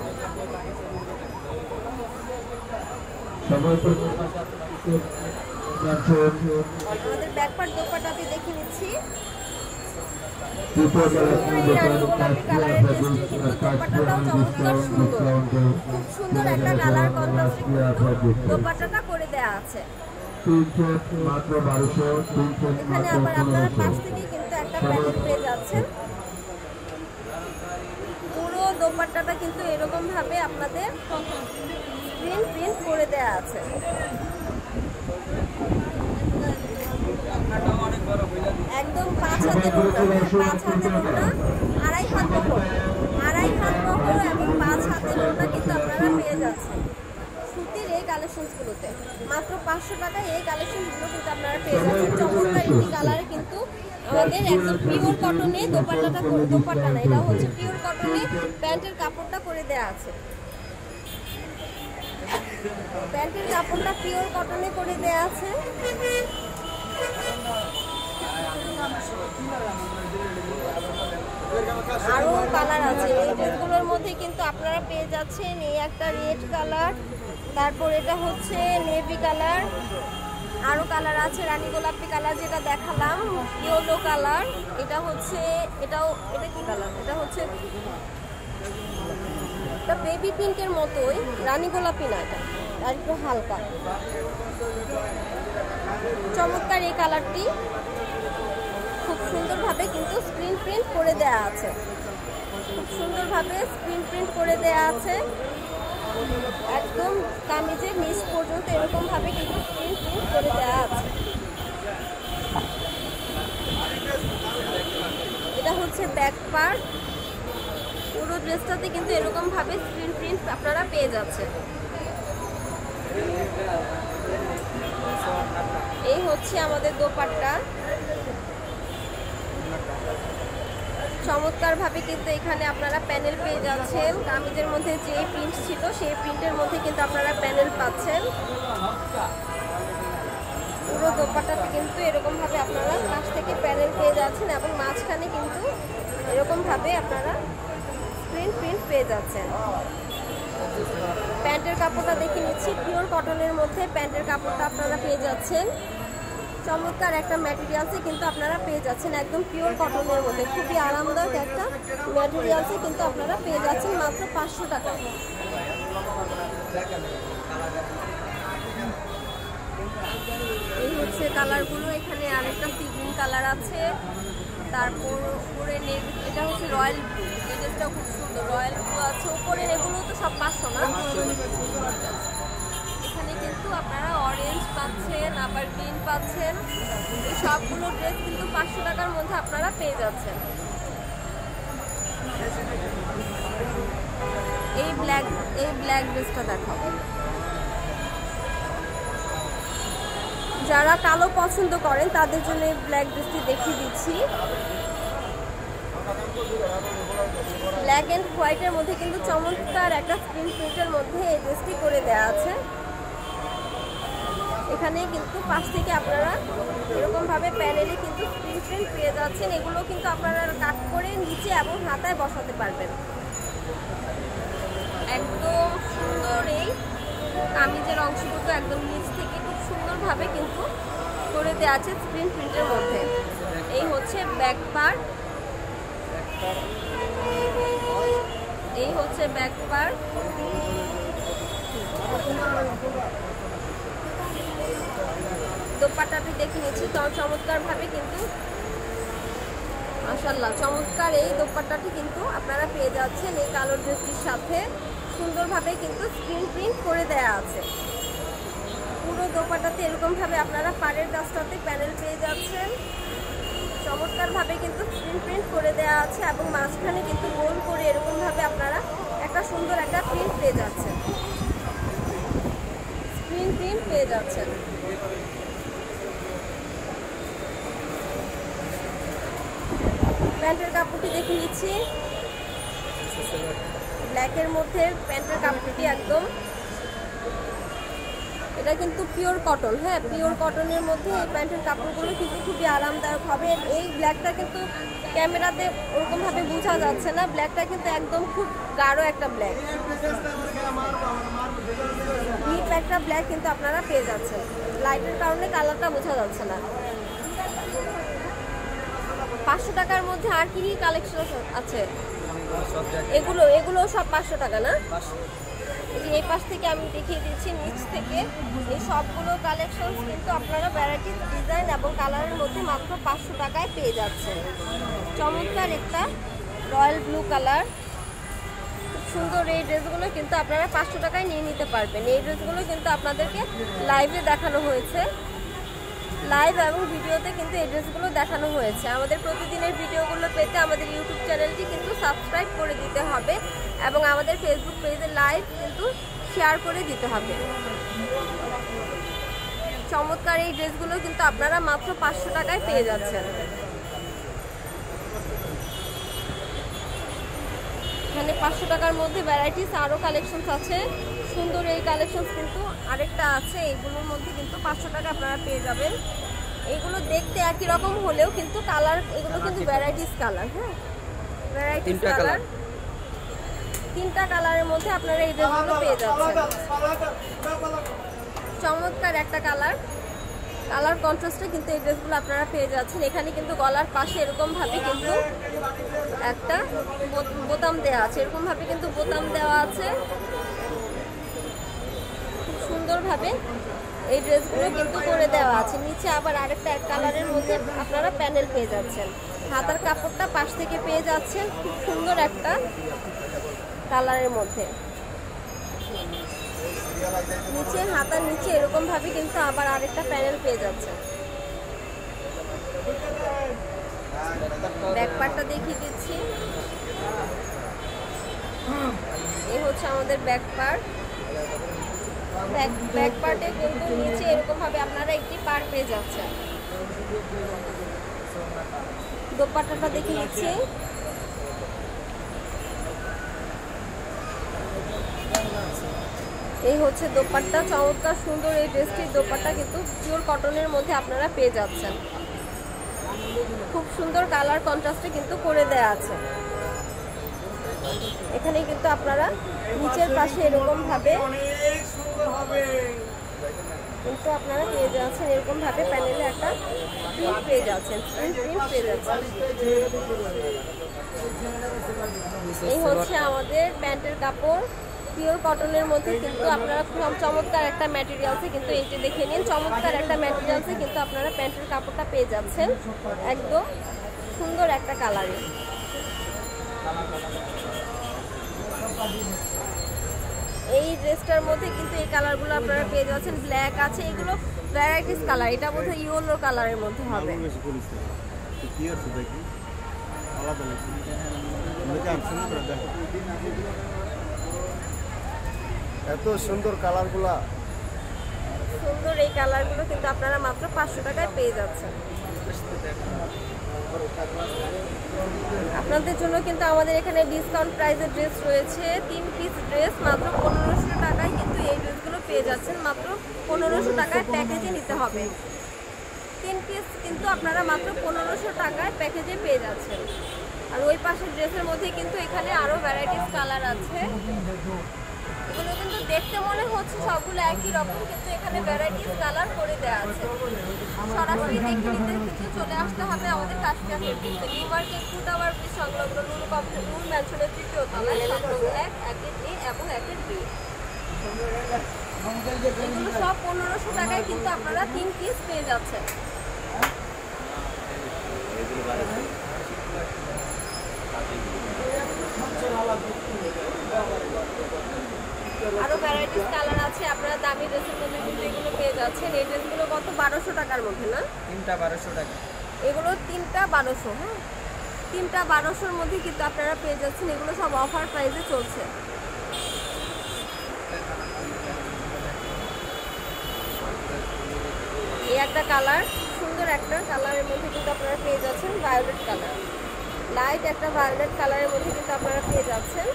Speaker 1: আমাদের ব্যাক পার্ট দোপাট্টাতে দেখে নিচ্ছি। কালারের ড্রেসটি কিন্তু দোপাট্টাটাও চমৎকার সুন্দর, খুব সুন্দর একটা কালার কন্ট্রাস্টে কিন্তু দোপাট্টাটা করে দেয়া আছে। এখানে আবার আপনারা পাশ থেকে কিন্তু একটা প্যানেল পেয়ে যাচ্ছেন। পুরো দোপাট্টাটা কিন্তু এরকম ভাবে আপনাদের স্ক্রিন প্রিন্ট করে দেয়া আছে। একদম পাঁচ হাতের ওড়না, পাঁচ হাতের ওড়না, আড়াই হাত বহর, আড়াই হাত বহর এবং পাঁচ হাতের ওড়না কিন্তু আপনারা পেয়ে যাচ্ছেন সুতির এই কালেকশনসগুলোতে। মাত্র পাঁচশো টাকায় এই কালেকশনগুলো কিন্তু আপনারা পেয়ে যাচ্ছেন। চমৎকার একটি কালারে কিন্তু আমাদের একদম পিওর কটনে দোপাট্টাটা করে, দোপাট্টা না, এটা হচ্ছে পিওর কটনে প্যান্টের কাপড়টা করে দেয়া আছে। প্যান্টের কাপড়টা পিওর কটনে করে দেয়া আছে। আরো কালার আছে এই ড্রেসগুলোর মধ্যে কিন্তু আপনারা পেয়ে যাচ্ছেন। এই একটা রেড কালার, তারপর এটা হচ্ছে নেভি কালার, আরো কালার আছে রানী গোলাপি কালার যেটা দেখালাম, ইয়েলো কালার, এটা হচ্ছে এটাও, এটা কি কালার, এটা হচ্ছে এটা বেবি পিঙ্কের মতোই, রানী গোলাপি না, এটা আর একটু হালকা চমৎকার এই কালারটি খুব সুন্দরভাবে কিন্তু স্ক্রিন প্রিন্ট করে দেয়া আছে। খুব সুন্দরভাবে স্ক্রিন প্রিন্ট করে দেয়া আছে। একদম কামিজের নিচ পর্যন্ত এরকম ভাবে কিন্তু স্ক্রিন প্রিন্ট করে দেয়া আছে। এটা হচ্ছে ব্যাক পার্ট। পুরো ড্রেসটাতে কিন্তু এরকম ভাবে স্ক্রিন প্রিন্ট আপনারা পেয়ে যাচ্ছেন। এই হচ্ছে আমাদের দোপাট্টা। চমৎকার ভাবে কিন্তু এখানে আপনারা প্যানেল পেয়ে যাচ্ছেন। কামিজের মধ্যে যে প্রিন্ট ছিল সেই প্রিন্টের মধ্যে কিন্তু আপনারা প্যানেল পাচ্ছেন। পুরো দোপাট্টাতে কিন্তু এরকম ভাবে আপনারা পাশ থেকে প্যানেল পেয়ে যাচ্ছেন এবং মাঝখানে কিন্তু এরকম ভাবে আপনারা স্ক্রিন প্রিন্ট পেয়ে যাচ্ছেন। প্যান্টের কাপড়টা দেখে নিচ্ছি, পিওর কটনের মধ্যে প্যান্টের কাপড়টা আপনারা পেয়ে যাচ্ছেন। চমৎকার একটা ম্যাটেরিয়ালসে কিন্তু আপনারা পেয়ে যাচ্ছেন, একদম পিওর কটনের মধ্যে খুবই আরামদায়ক একটা ম্যাটেরিয়ালসে কিন্তু আপনারা পেয়ে যাচ্ছেন মাত্র পাঁচশো টাকা। এই হচ্ছে কালারগুলো, এখানে আরেকটা সি গ্রিন কালার আছে, তারপর উপরে এটা হচ্ছে রয়্যাল ব্লু, এটা খুব সুন্দর রয়্যাল ব্লু আছে। উপরের এগুলো তো সব পাঁচশো না, এখানে কিন্তু আপনারা অরেঞ্জ পাচ্ছেন, আবার গ্রিন পাচ্ছেন। এই সবগুলো ড্রেস কিন্তু পাঁচশো টাকার মধ্যে আপনারা পেয়ে যাচ্ছেন। এই ব্ল্যাক এই ব্ল্যাক ড্রেসটা দেখাবো। যারা কালো পছন্দ করেন তাদের জন্য এই ব্ল্যাক ড্রেসটি দেখিয়ে দিচ্ছি। ব্ল্যাক অ্যান্ড হোয়াইটের মধ্যে কিন্তু চমৎকার একটা স্ক্রিন প্রিন্টের মধ্যে এই ড্রেসটি করে দেওয়া আছে। এখানে কিন্তু পাশ থেকে আপনারা এরকমভাবে প্যানেলে কিন্তু স্ক্রিন প্রিন্ট পেয়ে যাচ্ছেন। এগুলো কিন্তু আপনারা কাট করে নিচে এবং হাতায় বসাতে পারবেন। একদম সুন্দর এই কামিজের অংশটুকু একদম নিচ থেকে খুব সুন্দরভাবে কিন্তু করে দেওয়া আছে স্ক্রিন প্রিন্টের মধ্যে। এই হচ্ছে ব্যাক পার্ট, এই হচ্ছে ব্যাক পার্ট। দোপাট্টাটি দেখে নিচ্ছি, চমৎকার ভাবে কিন্তু মাশাআল্লাহ চমৎকার এই দোপাট্টাটি কিন্তু আপনারা পেয়ে যাচ্ছেন এই কালো ড্রেসটির সাথে। সুন্দরভাবে কিন্তু স্ক্রিন প্রিন্ট করে দেয়া আছে। পুরো দোপাট্টাতে এরকম ভাবে আপনারা পাড়ের কাজটাতে প্যানেল পেয়ে যাচ্ছেন। চমৎকার ভাবে কিন্তু স্ক্রিন প্রিন্ট করে দেয়া আছে এবং মাঝখানে কিন্তু গোল করে এরকম ভাবে আপনারা একটা সুন্দর একটা প্রিন্ট পেয়ে যাচ্ছেন, স্ক্রিন প্রিন্ট পেয়ে যাচ্ছেন। প্যান্টের কাপড়টি দেখে নিচ্ছি, ব্ল্যাকের মধ্যে প্যান্টের কাপড়টি একদম, এটা কিন্তু পিওর কটন। হ্যাঁ, পিওর কটনের মধ্যে এই প্যান্টের কাপড়গুলো কিন্তু খুবই আরামদায়ক হবে। এই ব্ল্যাকটা কিন্তু ক্যামেরাতে ওরকমভাবে বোঝা যাচ্ছে না, ব্ল্যাকটা কিন্তু একদম খুব গাঢ় একটা ব্ল্যাক, ডিপ একটা ব্ল্যাক কিন্তু আপনারা পেয়ে যাচ্ছেন। লাইটের কারণে কালারটা বোঝা যাচ্ছে না। পাঁচশো টাকার মধ্যে আর কি কি কালেকশন আছে? এগুলো এগুলো সব পাঁচশো টাকা না? এই পাশ থেকে আমি দেখিয়ে দিচ্ছি, নিচ থেকে এই সবগুলো কালেকশন কিন্তু আপনারা ভ্যারাইটিস ডিজাইন এবং কালারের মধ্যে মাত্র পাঁচশো টাকায় পেয়ে যাচ্ছেন। চমৎকার একটা রয়্যাল ব্লু কালার, সুন্দর এই ড্রেসগুলো কিন্তু আপনারা পাঁচশো টাকায় নিয়ে নিতে পারবেন। এই ড্রেসগুলো কিন্তু আপনাদেরকে লাইভে দেখানো হয়েছে, লাইভ এবং ভিডিওতে কিন্তু এই ড্রেসগুলো দেখানো হয়েছে। আমাদের প্রতিদিনের ভিডিওগুলো পেতে আমাদের ইউটিউব চ্যানেলটি কিন্তু সাবস্ক্রাইব করে দিতে হবে এবং আমাদের ফেসবুক পেজে লাইভ কিন্তু শেয়ার করে দিতে হবে। চমৎকার এই ড্রেসগুলো কিন্তু আপনারা মাত্র পাঁচশো টাকায় পেয়ে যাচ্ছেন। এখানে পাঁচশো টাকার মধ্যে ভ্যারাইটিস আরও কালেকশনস আছে, সুন্দর এই কালেকশনস কিন্তু আরেকটা আছে, এগুলোর মধ্যে কিন্তু পাঁচশো টাকা আপনারা পেয়ে যাবেন। এগুলো দেখতে একই রকম হলেও কিন্তু কালার, এগুলো কিন্তু ভ্যারাইটিস কালার। হ্যাঁ, ভ্যারাইটিস কালার, তিনটা কালারের মধ্যে আপনারা এই ড্রেসগুলো পেয়ে যাচ্ছেন। চমৎকার একটা কালার, কালার কন্ট্রাস্টে কিন্তু এই ড্রেসগুলো আপনারা পেয়ে যাচ্ছেন। এখানে কিন্তু গলার পাশে এরকমভাবে কিন্তু একটা বোতাম দেওয়া আছে, এরকমভাবে কিন্তু বোতাম দেওয়া আছে। খুব সুন্দরভাবে এই ড্রেসগুলো কিন্তু করে দেওয়া আছে। নিচে আবার আরেকটা এক কালারের মধ্যে আপনারা প্যানেল পেয়ে যাচ্ছেন। হাতার কাপড়টা পাশ থেকে পেয়ে যাচ্ছেন খুব সুন্দর একটা কালারের মধ্যে। নিচে হাতার নিচে এরকম ভাবে কিন্তু আবার আরেকটা প্যানেল পেয়ে যাচ্ছে। ব্যাক পার্টটা দেখিয়ে দিচ্ছি, এই হচ্ছে আমাদের ব্যাক পার্ট। ব্যাক ব্যাক পার্টে কিন্তু নিচে এরকম ভাবে আপনারা একটি পার পেয়ে যাচ্ছেন। দোপাট্টাটা দেখে নিচ্ছি। এই হচ্ছে দোপাট্টা, চমৎকার সুন্দর এই ড্রেসটির দোপাট্টা কিন্তু পিওর কটনের মধ্যে আপনারা পেয়ে যাচ্ছেন। খুব সুন্দর কালার কন্ট্রাস্টে কিন্তু করে দেয়া আছে। এখানে কিন্তু আপনারা নিচের পাশে এরকম ভাবে কিন্তু আপনারা পেয়ে যাচ্ছেন, এরকম ভাবে প্যানেলে একটা প্রিন্ট পেয়ে যাচ্ছেন, প্রিন্ট প্রিন্ট পেয়ে যাচ্ছেন। এই হচ্ছে আমাদের প্যান্টের কাপড়, পিওর কটনের মধ্যে কিন্তু আপনারা খুব চমৎকার একটা ম্যাটেরিয়ালসে কিন্তু এইটা দেখে নিন, চমৎকার একটা ম্যাটেরিয়ালসে কিন্তু আপনারা প্যান্টের কাপড়টা পেয়ে যাচ্ছেন, একদম সুন্দর একটা কালারে। এই ড্রেসটার মধ্যে কিন্তু এই কালারগুলো আপনারা পেয়ে যাচ্ছেন, ব্ল্যাক আছে, এগুলো ভ্যারাইটিস কালার, এটা বোধহয় ইয়েলো কালারের মধ্যে হবে।
Speaker 3: এত সুন্দর কালারগুলা,
Speaker 1: সুন্দর এই কালারগুলো কিন্তু আপনারা মাত্র পাঁচশো টাকায় পেয়ে যাচ্ছেন। আপনাদের জন্য কিন্তু আমাদের এখানে ডিসকাউন্ট প্রাইসের ড্রেস রয়েছে, তিন পিস ড্রেস মাত্র পনেরোশো টাকায় কিন্তু এই ড্রেসগুলো পেয়ে যাচ্ছেন, মাত্র পনেরোশো টাকায় প্যাকেজে নিতে হবে। তিন পিস কিন্তু আপনারা মাত্র পনেরোশো টাকায় প্যাকেজে পেয়ে যাচ্ছেন। আর ওই পাশের ড্রেসের মধ্যে কিন্তু এখানে আরও ভ্যারাইটিস কালার আছে, এগুলো কিন্তু দেখতে মনে হচ্ছে সবগুলো একই রকম, কিন্তু এখানে ভ্যারাইটিস কালার করে দেওয়া আছে। সরাসরি দেখে নিতে কিন্তু চলে আসতে হবে আমাদের কাশিয়া ফেব্রিক্সে, New Market two tower bridge সংলগ্ন নূর কমপ্লেক্স, নূর ম্যানশনের তৃতীয় তলায়, এক একের এ এবং একের বি। এগুলো সব পনেরোশো টাকায় কিন্তু আপনারা তিন পিস পেয়ে যাচ্ছেন। আরো ভ্যারাইটিস কালার আছে, আপনারা দামি ড্রেসের মধ্যে কিন্তু এগুলো পেয়ে যাচ্ছেন। এই ড্রেসগুলো কত বারোশো টাকার মধ্যে না,
Speaker 3: তিনটা বারোশো টাকা,
Speaker 1: এগুলো তিনটা বারোশো হ্যাঁ তিনটা বারোশোর মধ্যে কিন্তু আপনারা পেয়ে যাচ্ছেন। এগুলো সব অফার প্রাইসে চলছে। এই একটা কালার, সুন্দর একটা কালারের মধ্যে কিন্তু আপনারা পেয়ে যাচ্ছেন, ভায়োলেট কালার, লাইট একটা ভায়োলেট কালারের মধ্যে কিন্তু আপনারা পেয়ে যাচ্ছেন।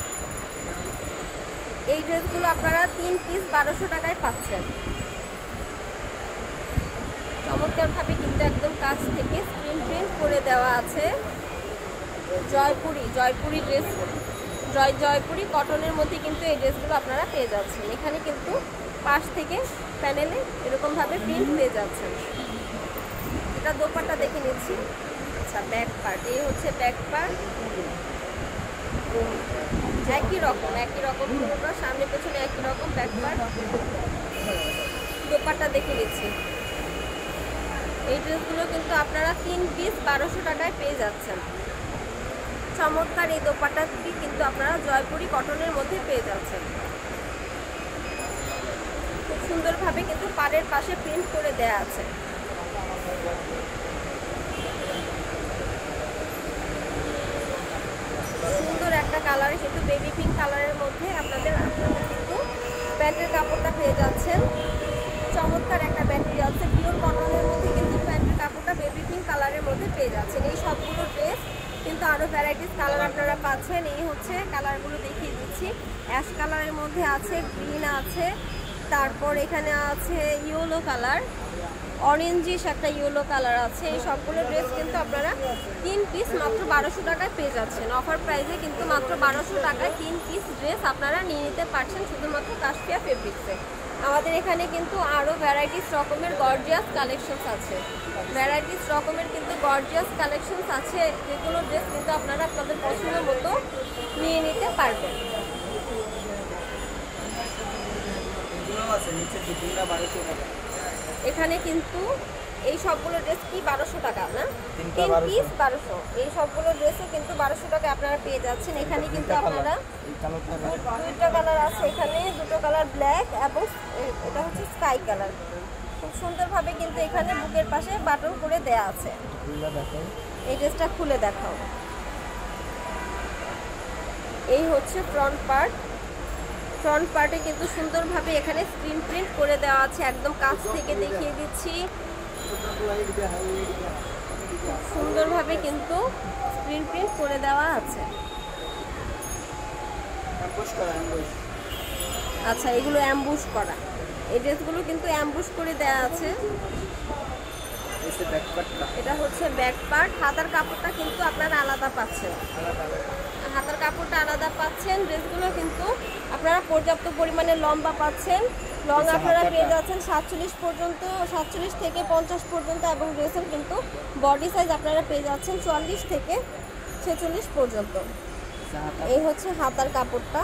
Speaker 1: এই ড্রেসগুলো আপনারা তিন পিস বারোশো টাকায় পাচ্ছেন। চমৎকারভাবে কিন্তু একদম কাছ থেকে স্ক্রিন প্রিন্ট করে দেওয়া আছে। জয়পুরি জয়পুরি ড্রেস, জয় জয়পুরি কটনের মধ্যে কিন্তু এই ড্রেসগুলো আপনারা পেয়ে যাচ্ছেন। এখানে কিন্তু পাশ থেকে প্যানেলে এরকমভাবে প্রিন্ট পেয়ে যাচ্ছেন। এটা দোপাট্টা দেখে নিচ্ছি। আচ্ছা, ব্যাক পার্ট, এই হচ্ছে ব্যাক পার্ট, একই রকম একই রকম পুরোটা সামনে পেছনে একই রকম ব্যাক পার্ট। দোপাট্টা দেখে নিচ্ছি। এই ড্রেসগুলো কিন্তু আপনারা তিন পিস বারোশো টাকায় পেয়ে যাচ্ছেন। চমৎকার এই দোপাট্টাটি কিন্তু আপনারা জয়পুরি কটনের মধ্যে পেয়ে যাচ্ছেন। খুব সুন্দরভাবে কিন্তু পাড়ের পাশে প্রিন্ট করে দেয়া আছে। সুন্দর একটা কালারে কিন্তু বেবি পিঙ্ক কালারের মধ্যে আপনাদের আপনাদের কিন্তু প্যান্টের কাপড়টা পেয়ে যাচ্ছেন। চমৎকার একটা ম্যাটেরিয়াল আছে, পিওর কটনের মধ্যে কিন্তু প্যান্টের কাপড়টা বেবি পিঙ্ক কালারের মধ্যে পেয়ে যাচ্ছেন। এই সবগুলো ড্রেস কিন্তু আরও ভ্যারাইটিস কালার আপনারা পাচ্ছেন। এই হচ্ছে কালারগুলো দেখিয়ে দিচ্ছি। অ্যাশ কালারের মধ্যে আছে, গ্রিন আছে, তারপর এখানে আছে ইয়েলো কালার, অরেঞ্জিশ একটা ইয়েলো কালার আছে। এই সবগুলো ড্রেস কিন্তু আপনারা তিন পিস মাত্র বারোশো টাকায় পেয়ে যাচ্ছেন। অফার প্রাইসে কিন্তু মাত্র বারোশো টাকায় তিন পিস ড্রেস আপনারা নিয়ে নিতে পারছেন শুধুমাত্র কাশিয়া ফেব্রিক্সে। আমাদের এখানে কিন্তু আরও ভ্যারাইটিস রকমের গর্জিয়াস কালেকশনস আছে, ভ্যারাইটিস রকমের কিন্তু গর্জিয়াস কালেকশনস আছে, যেগুলো ড্রেস কিন্তু আপনারা আপনাদের পছন্দ মতো নিয়ে নিতে পারবেন। এখানে কিন্তু এই সবগুলো ড্রেস কি বারোশো টাকা না, তিন পিস বারোশো, এই সবগুলো ড্রেসও কিন্তু বারোশো টাকা আপনারা পেয়ে যাচ্ছেন। এখানে কিন্তু আপনারা দুইটা কালার আছে, এখানে দুটো কালার ব্ল্যাক এবং এটা হচ্ছে স্কাই কালার। খুব সুন্দরভাবে কিন্তু এখানে বুকের পাশে বাটন করে দেয়া আছে। এই ড্রেসটা খুলে দেখাও। এই হচ্ছে ফ্রন্ট পার্ট, ফ্রন্ট পার্টে কিন্তু সুন্দরভাবে এখানে স্ক্রিন প্রিন্ট করে দেওয়া আছে, একদম কাছ থেকে দেখিয়ে দিচ্ছি। সুন্দরভাবে কিন্তু স্ক্রিন প্রিন্ট করে দেওয়া আছে। আচ্ছা, এগুলো অ্যাম্বুশ করা, এই ড্রেসগুলো কিন্তু অ্যাম্বুশ করে দেওয়া আছে। এটা হচ্ছে ব্যাক পার্ট। হাতার কাপড়টা কিন্তু আপনারা আলাদা পাচ্ছেন, হাতার কাপড়টা আলাদা পাচ্ছেন। ড্রেসগুলো কিন্তু আপনারা পর্যাপ্ত পরিমাণে লম্বা পাচ্ছেন। লং আপনারা পেয়ে যাচ্ছেন সাতচল্লিশ পর্যন্ত, সাতচল্লিশ থেকে পঞ্চাশ পর্যন্ত, এবং ড্রেসের কিন্তু বডি সাইজ আপনারা পেয়ে যাচ্ছেন চুয়াল্লিশ থেকে ছেচল্লিশ পর্যন্ত। এই হচ্ছে হাতার কাপড়টা।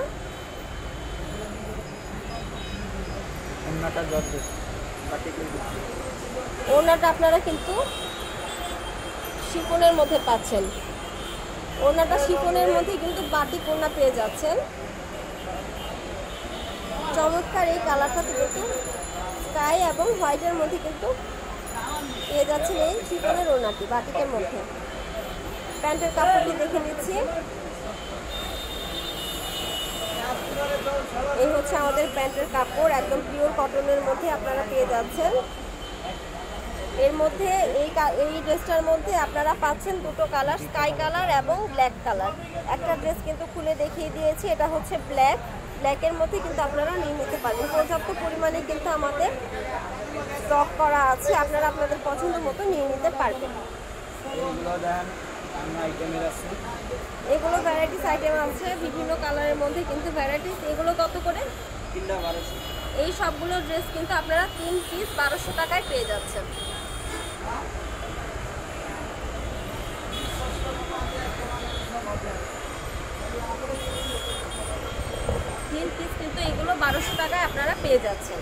Speaker 1: ওড়নাটা আপনারা কিন্তু শিফনের মধ্যে পাচ্ছেন, ওড়নাটা শিফনের মধ্যে কিন্তু বাটিক ওড়না পেয়ে যাচ্ছেন। চমৎকার এই কালারটাতে কিন্তু স্কাই এবং হোয়াইটের মধ্যে কিন্তু পেয়ে যাচ্ছেন এই শিফনের ওড়নাটি বাটিকের মধ্যে। প্যান্টের কাপড়টি দেখে নিচ্ছি। এই হচ্ছে আমাদের প্যান্টের কাপড়, একদম পিওর কটনের মধ্যে আপনারা পেয়ে যাচ্ছেন। এর মধ্যে এই এই ড্রেসটার মধ্যে আপনারা পাচ্ছেন দুটো কালার, স্কাই কালার এবং ব্ল্যাক কালার। একটা ড্রেস কিন্তু খুলে দেখিয়ে দিয়েছি, এটা হচ্ছে ব্ল্যাক। ব্ল্যাকের মধ্যে কিন্তু আপনারা নিয়ে নিতে পারবেন। পর্যাপ্ত পরিমাণে কিন্তু আমাদের স্টক করা আছে, আপনারা আপনাদের পছন্দ মতো নিয়ে নিতে পারবেন। এগুলো ভ্যারাইটিস আইটেম আছে, বিভিন্ন কালারের মধ্যে কিন্তু ভ্যারাইটিস। এগুলো কত করে? এই সবগুলো ড্রেস কিন্তু আপনারা তিন পিস বারোশো টাকায় পেয়ে যাচ্ছেন। তিন পিস কিন্তু এগুলো বারোশো টাকায় আপনারা পেয়ে যাচ্ছেন।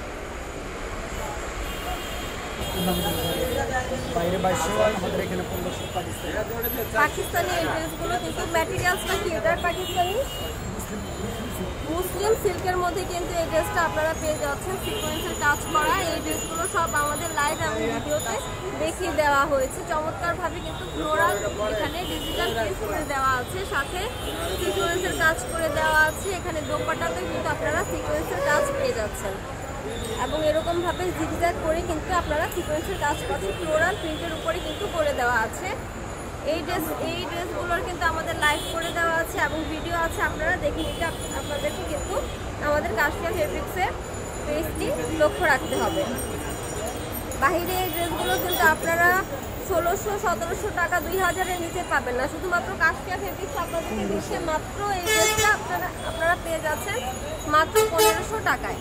Speaker 1: পাকিস্তানি এই ড্রেসগুলো কিন্তু ম্যাটেরিয়ালসটা কি এটার পাকিস্তানি মুসলিম সিল্কের মধ্যে কিন্তু এই ড্রেসটা আপনারা পেয়ে যাচ্ছেন, সিকোয়েন্সের কাজ করা। এই ড্রেসগুলো সব আমাদের লাইভ এবং ভিডিওতে দেখিয়ে দেওয়া হয়েছে। চমৎকারভাবে কিন্তু ফ্লোরাল এখানে ডিজিটাল প্রিন্ট করে দেওয়া আছে, সাথে সিকোয়েন্সের কাজ করে দেওয়া আছে। এখানে দোপাট্টাতে কিন্তু আপনারা সিকোয়েন্সের কাজ পেয়ে যাচ্ছেন, এবং এরকমভাবে জিগজ্যাগ করে কিন্তু আপনারা সিকোয়েন্সের কাজ পাচ্ছেন। ফ্লোরাল প্রিন্টের উপরে কিন্তু করে দেওয়া আছে। এই ড্রেস এই ড্রেসগুলোর কিন্তু আমাদের লাইভ করে দেওয়া আছে এবং ভিডিও আছে, আপনারা দেখে নিতে আপনাদেরকে কিন্তু আমাদের কাশফিয়া ফেব্রিক্সের পেজটি লক্ষ্য রাখতে হবে। বাহিরে এই ড্রেসগুলো কিন্তু আপনারা ষোলোশো সতেরোশো টাকা দুই হাজারের নিচে পাবেন না, শুধুমাত্র কাশফিয়া ফেব্রিক্স আপনাদেরকে দিচ্ছে মাত্র এই ড্রেসটা আপনারা আপনারা পেয়ে যাচ্ছেন মাত্র পনেরোশো টাকায়।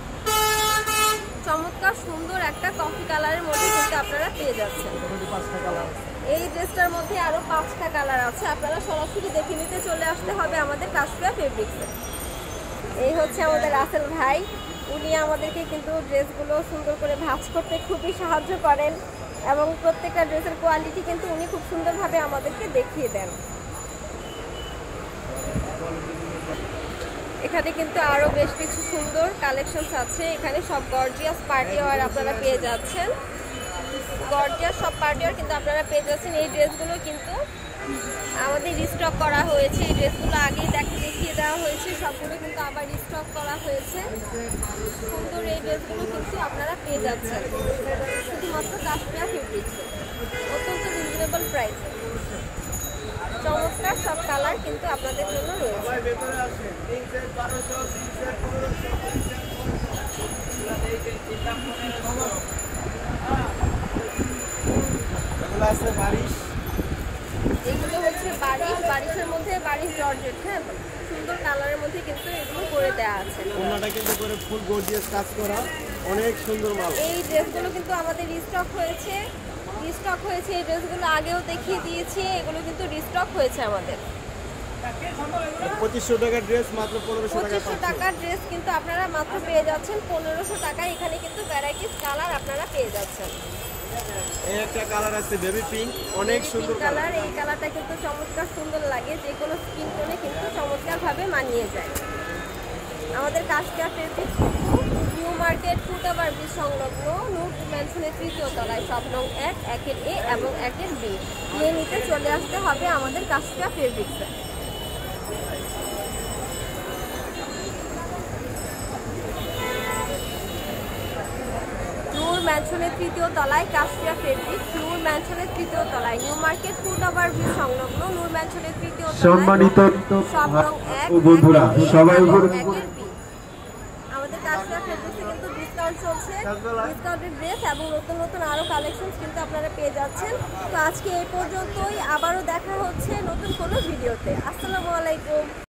Speaker 1: চমৎকার সুন্দর একটা কফি কালারের মধ্যে কিন্তু আপনারা পেয়ে যাচ্ছেন। এই ড্রেসটার মধ্যে আরো পাঁচটা কালার আছে, আপনারা সরাসরি দেখে নিতে চলে আসতে হবে আমাদের কাশফিয়া ফেব্রিক্সে। এই হচ্ছে আমাদের রাসেল ভাই, উনি আমাদেরকে কিন্তু ড্রেসগুলো সুন্দর করে ভাঁজ করতে খুবই সাহায্য করেন, এবং প্রত্যেকটা ড্রেসের কোয়ালিটি কিন্তু উনি খুব সুন্দরভাবে আমাদেরকে দেখিয়ে দেন। এখানে কিন্তু আরো বেশ কিছু সুন্দর কালেকশনস আছে। এখানে সব গর্জিয়াস পার্টি ওয়্যার আপনারা পেয়ে যাচ্ছেন, গর্জিয়াস সব পার্টি ওয়্যার কিন্তু আপনারা পেয়ে যাচ্ছেন। এই ড্রেসগুলো কিন্তু আমাদের রিস্টক করা হয়েছে, এই ড্রেসগুলো আগেই দেখে দেখিয়ে দেওয়া হয়েছে, সবগুলো কিন্তু আবার রিস্টক করা হয়েছে। সুন্দর এই ড্রেসগুলো কিন্তু আপনারা পেয়ে যাচ্ছেন শুধুমাত্র কাশফিয়া ফেব্রিক্সে, অত্যন্ত রিজনেবল প্রাইসে। চমৎকার সব কালার কিন্তু আপনাদের জন্য রয়েছে। এগুলো হচ্ছে বারিশ, বারিশের মধ্যে বারিশ জর্জেট, হ্যাঁ সুন্দর কালারের মধ্যে কিন্তু এগুলো করে দেওয়া আছে।
Speaker 3: ওনাটা কিন্তু করে ফুল গর্জিয়াস কাজ করা, অনেক সুন্দর মাল।
Speaker 1: এই ড্রেসগুলো কিন্তু আমাদের রিস্টক হয়েছে, রিস্টক হয়েছে এই ড্রেসগুলো আগেও দেখিয়ে দিয়েছি, এগুলো কিন্তু রিস্টক হয়েছে আমাদের।
Speaker 3: পঁচিশশো টাকার ড্রেস মাত্র পনেরোশো টাকা,
Speaker 1: পঁচিশশো টাকার ড্রেস কিন্তু আপনারা মাত্র পেয়ে যাচ্ছেন পনেরোশো টাকায়। এখানে কিন্তু ভ্যারাইটিস কালার আপনারা পেয়ে যাচ্ছেন।
Speaker 3: এই একটা কালার আছে বেবি পিঙ্ক, অনেক সুন্দর
Speaker 1: কালার। এই কালারটা কিন্তু চমৎকার সুন্দর লাগে, যে কোনো স্কিন টোনে কিন্তু চমৎকারভাবে মানিয়ে যায়। আমাদের কাশফিয়া ফেব্রিক্স কিন্তু New Market foot over bridge সংলগ্ন নূর ম্যানশনের তৃতীয় তলায়, শপ নং এক, একের এ এবং একের বি নিয়ে নিতে চলে আসতে হবে আমাদের কাশফিয়া ফেব্রিক্সে। নূর ম্যানশনের তৃতীয় তলায় কাশফিয়া ফেব্রিক, নূর ম্যানশনের তৃতীয় তলায় New Market foot over view সংলগ্ন নূর ম্যানশনের তৃতীয় তলায়
Speaker 2: সম্মানিত
Speaker 1: সব রং এক
Speaker 2: ও বন্ধুরা,
Speaker 1: একের A
Speaker 2: সবাই
Speaker 1: এবং
Speaker 2: উপরে
Speaker 1: একের B। আমাদের কাশফিয়া ফেব্রিক্সে কিন্তু ডিসকাউন্ট চলছে, ডিসকাউন্টেড ড্রেস এবং নতুন নতুন আরো কালেকশনস কিন্তু আপনারা পেয়ে যাচ্ছেন। তো আজকে এই পর্যন্তই, আবারও দেখা হচ্ছে নতুন কোনো ভিডিওতে। আসসালামু আলাইকুম।